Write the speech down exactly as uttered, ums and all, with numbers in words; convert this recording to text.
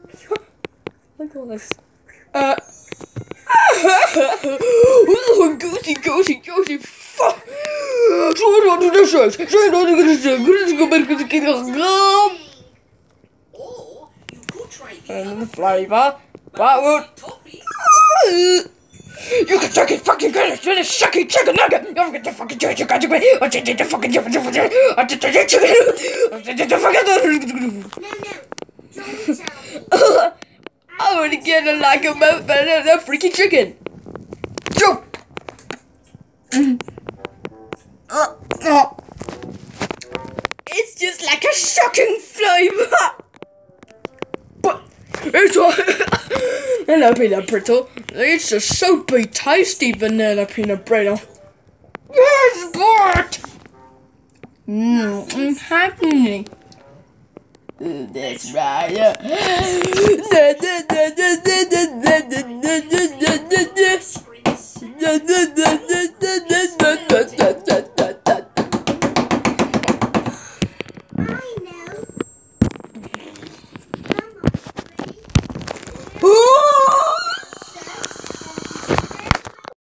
Look at all this. Uh. Oh, goosey, goosey, goosey, fuck. So I don't do this. So I don't do this. Go back to the kid. Or you could try And the flavor. That would. You can suck it, fucking good. It's really sucky chicken nugget. You get the fucking chicken, chicken, chicken. I did the fucking chicken, chicken. I did the chicken. I did the fucking. No, no. Don't tell me. I want to get a like a mouth and a freaky chicken. Jump. Uh, uh. It's just like a shocking flavor. But it's a vanilla peanut brittle. It's a soapy, tasty vanilla peanut brittle. Yes, good. Mmm, I'm happy. That's right. Yeah.